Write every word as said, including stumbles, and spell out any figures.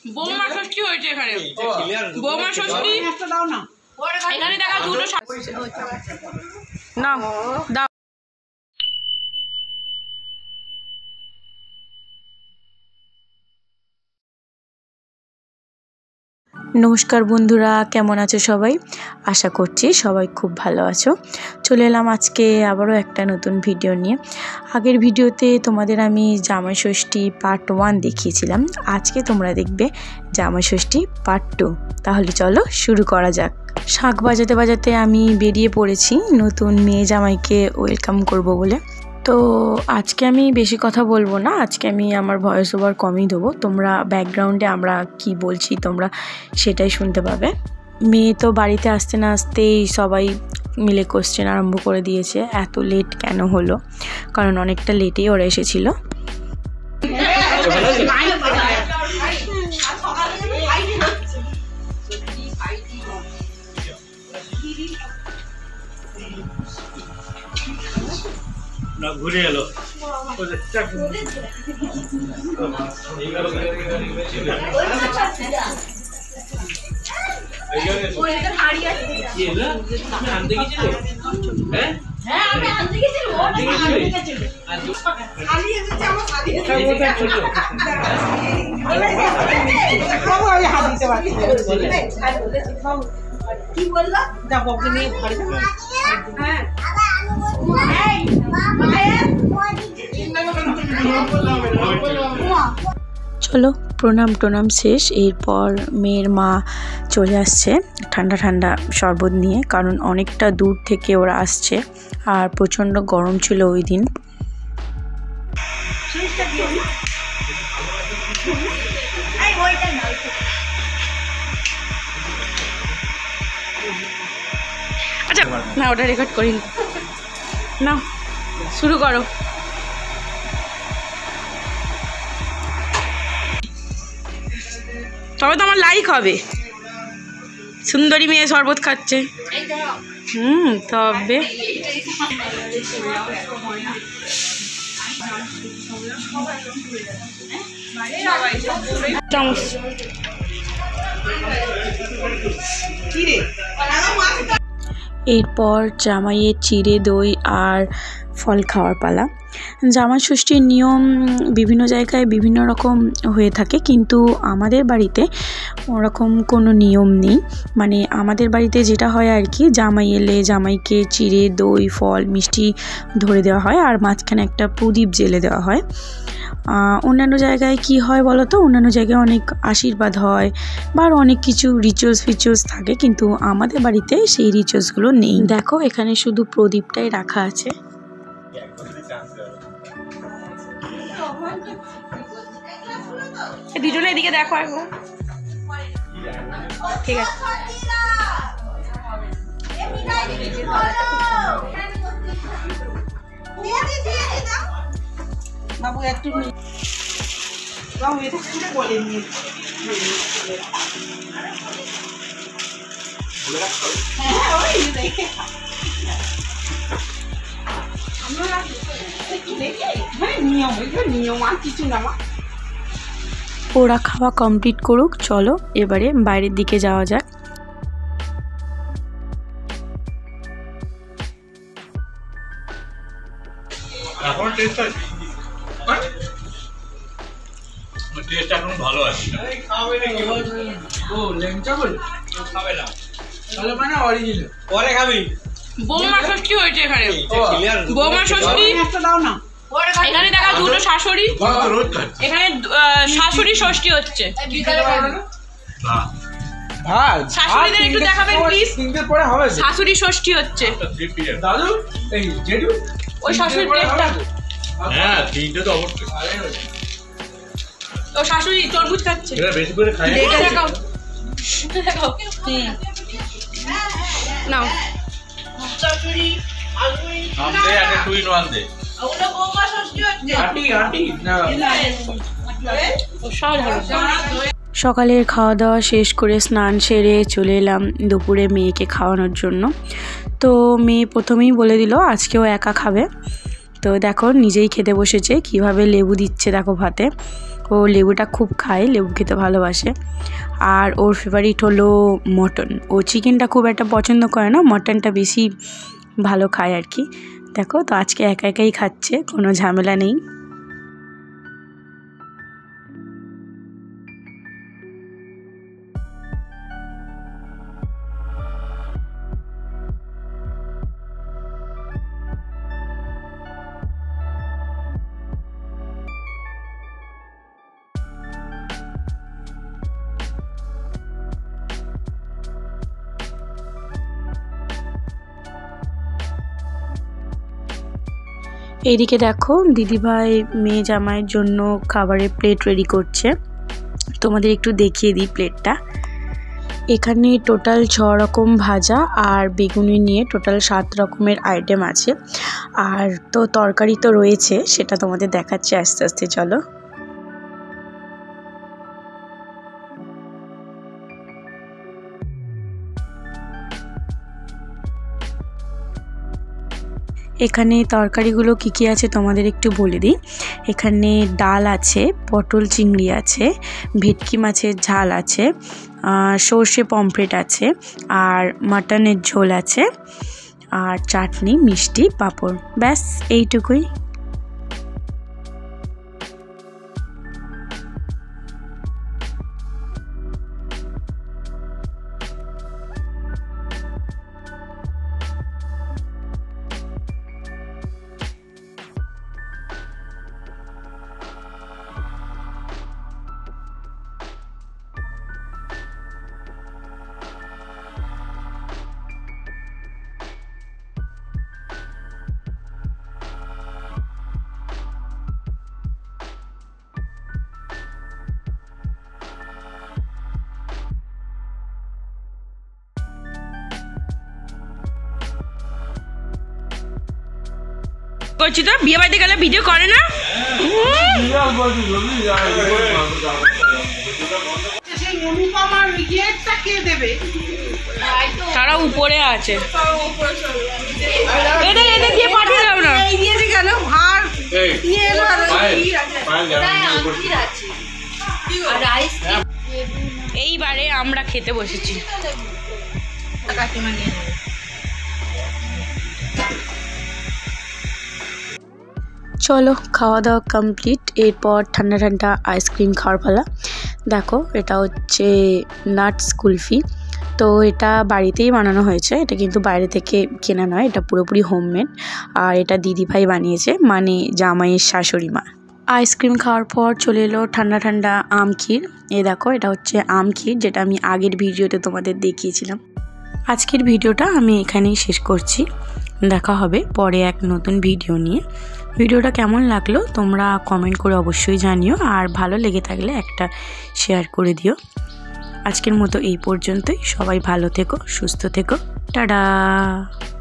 বৌমা ষষ্ঠী হয়েছে এখানে। বৌমা ষষ্ঠী দাও না, এখানে দেখা দুটো না দাও। নমস্কার বন্ধুরা, কেমন আছো সবাই? আশা করছি সবাই খুব ভালো আছো। চলে এলাম আজকে আবারও একটা নতুন ভিডিও নিয়ে। আগের ভিডিওতে তোমাদের আমি জামাই ষষ্ঠী পার্ট ওয়ান দেখিয়েছিলাম, আজকে তোমরা দেখবে জামাই ষষ্ঠী পার্ট টু। তাহলে চলো শুরু করা যাক। শাঁখ বাজাতে বাজাতে আমি বেরিয়ে পড়েছি নতুন মেয়ে জামাইকে ওয়েলকাম করব বলে। তো আজকে আমি বেশি কথা বলবো না, আজকে আমি আমার ভয়েস ওভার কমই দেবো। তোমরা ব্যাকগ্রাউন্ডে আমরা কি বলছি তোমরা সেটাই শুনতে পাবে। মেয়ে তো বাড়িতে আসতে না আসতেই সবাই মিলে কোশ্চেন আরম্ভ করে দিয়েছে, এত লেট কেন হলো, কারণ অনেকটা লেটেই ওরা এসেছিলো। না ঘুরে এলো কি বললো যাবো নিয়ে হ্যাঁ চলো প্রণাম টোনাম শেষ। এরপর মেয়ের মা চলে আসছে ঠান্ডা ঠান্ডা শরবত নিয়ে, কারণ অনেকটা দূর থেকে ওরা আসছে আর প্রচণ্ড গরম ছিল ওই দিন। আচ্ছা না, ওটা রেকর্ড করি না, শুরু করো। তবে তো আমার লাইক হবে। সুন্দরী মেয়ে শরবত খাচ্ছে। হুম তবে চামচ এরপর জামাইয়ের চিড়ে দই আর ফল খাওয়ার পালা। জামাই ষষ্ঠীর নিয়ম বিভিন্ন জায়গায় বিভিন্ন রকম হয়ে থাকে, কিন্তু আমাদের বাড়িতে ওরকম কোনো নিয়ম নেই। মানে আমাদের বাড়িতে যেটা হয় আর কি, জামাই এলে জামাইকে চিড়ে দই ফল মিষ্টি ধরে দেওয়া হয় আর মাঝখানে একটা প্রদীপ জ্বেলে দেওয়া হয়। অন্যান্য জায়গায় কি হয় বলো তো, অন্যান্য জায়গায় অনেক আশীর্বাদ হয় বা অনেক কিছু রিচুয়ালস ফিচুয়ালস থাকে, কিন্তু আমাদের বাড়িতে সেই রিচুয়ালসগুলো নেই। দেখো এখানে শুধু প্রদীপটাই রাখা আছে। দুজনে এদিকে দেখো একবার, ঠিক আছে। বাবু একটু বাবু এটা শুনে বলে নিয়ে ওরা খাওয়া কমপ্লিট করুক, চলো এবারে বাইরের দিকে যাওয়া যাক। এখন টেস্ট আছে, টেস্ট এখন ভালো আছে। খাবে নাকি ও লেংচা বল খাবে না, তাহলে মানে অরিজিনাল পরে খাবি। বৌমা ষষ্ঠী হয়েছে এখানে। বৌমা ষষ্ঠী একটা দাও না, এখানে দেখা দুটো শাশুড়ি, এখানে শাশুড়ি ষষ্ঠী হচ্ছে। শাশুড়িদের একটু দেখাবেন প্লিজ, শাশুড়ি ষষ্ঠী হচ্ছে। দাদু এই জেঠু ওই শাশুড়ির প্লেটটা, হ্যাঁ তিনটে তো অবশ্যই। ও শাশুড়ি তরমুজ খাচ্ছে, এরা বেশি করে খায়। দেখে দেখাও দেখাও। হুম নাও শাশুড়ি শাশুড়ি আমদে আগে তুই নোয়ান দে। ওটা বৌমা ষষ্ঠী হচ্ছে। আন্টি আন্টি না ও সাধারণ। সকালের খাওয়া দাওয়া শেষ করে স্নান সেরে চলে এলাম দুপুরে মেয়েকে খাওয়ানোর জন্য। তো মেয়ে প্রথমেই বলে দিল আজকেও একা খাবে। তো দেখো নিজেই খেতে বসেছে, কিভাবে লেবু দিচ্ছে দেখো ভাতে। ও লেবুটা খুব খায়, লেবু খেতে ভালোবাসে। আর ওর ফেভারিট হলো মটন। ও চিকেনটা খুব একটা পছন্দ করে না, মটনটা বেশি ভালো খায় আর কি। দেখো তো আজকে একা একাই খাচ্ছে, কোনো ঝামেলা নেই। এইদিকে দেখো দিদিভাই মেয়ে জামাইয়ের জন্য খাবারের প্লেট রেডি করছে। তোমাদের একটু দেখিয়ে দিই প্লেটটা। এখানে টোটাল ছ রকম ভাজা আর বেগুনি নিয়ে টোটাল সাত রকমের আইটেম আছে। আর তো তরকারি তো রয়েছে, সেটা তোমাদের দেখাচ্ছে আস্তে আস্তে, চলো। এখানে তরকারিগুলো কি কি আছে তোমাদের একটু বলে দিই। এখানে ডাল আছে, পটল চিংড়ি আছে, ভেটকি মাছের ঝাল আছে, সর্ষে পমফ্রেট আছে, আর মাটনের ঝোল আছে, আর চাটনি, মিষ্টি, পাঁপড়, ব্যাস এইটুকুই। করছি তো, বিয়ে বাড়িতে গেলে ভিডিও করে না। তারা উপরে আছে, এদের এদের দিয়ে পাঠিয়ে দাও না। এইবারে আমরা খেতে বসেছি। চলো খাওয়া দাওয়া কমপ্লিট। এরপর ঠান্ডা ঠান্ডা আইসক্রিম খাওয়ার পালা। দেখো এটা হচ্ছে নাটস কুলফি। তো এটা বাড়িতেই বানানো হয়েছে, এটা কিন্তু বাইরে থেকে কেনা নয়, এটা পুরোপুরি হোমমেড। আর এটা দিদিভাই বানিয়েছে, মানে জামাইয়ের শাশুড়ি মা। আইসক্রিম খাওয়ার পর চলে এলো ঠান্ডা ঠান্ডা আম ক্ষীর। এ দেখো এটা হচ্ছে আম ক্ষীর, যেটা আমি আগের ভিডিওতে তোমাদের দেখিয়েছিলাম। আজকের ভিডিওটা আমি এখানেই শেষ করছি। দেখা হবে পরে এক নতুন ভিডিও নিয়ে। ভিডিওটা কেমন লাগলো তোমরা কমেন্ট করে অবশ্যই জানিও, আর ভালো লেগে থাকলে একটা শেয়ার করে দিও। আজকের মতো এই পর্যন্তই। সবাই ভালো থেকো, সুস্থ থেকো, টাটা।